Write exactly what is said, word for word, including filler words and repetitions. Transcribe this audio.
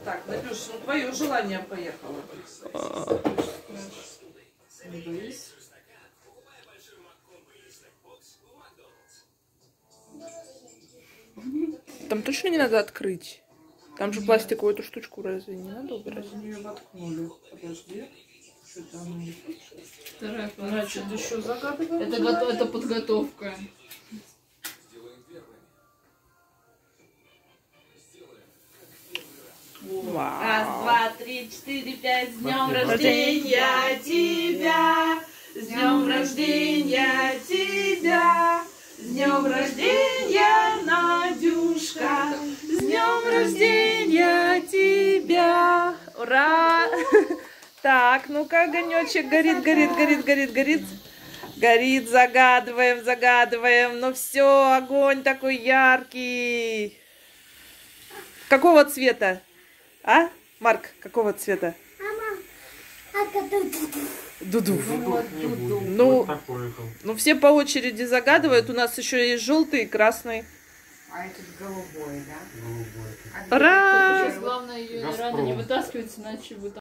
Так, Надюш, ну твое желание поехало. Там точно не надо открыть? Там же пластиковую эту штучку разве не надо убирать? Мы ее воткнули. Подожди. Что там? Вторая Значит, еще загадываем. Это, го- это подготовка. Вау. Раз, два, три, четыре, пять. С днем рождения тебя! С днем рождения тебя! С днем рождения, Надюшка! С днем рождения тебя! Ура! Так, ну-ка, огонечек горит, горит, горит, горит, горит. Горит, загадываем, загадываем. Ну все, огонь такой яркий. Какого цвета? А? Марк, какого цвета? Дуду. Ну, ну, все по очереди загадывают. У нас еще есть желтый и красный. А этот голубой, да? Ура! Сейчас главное ее рано не вытаскивать, иначе вы там...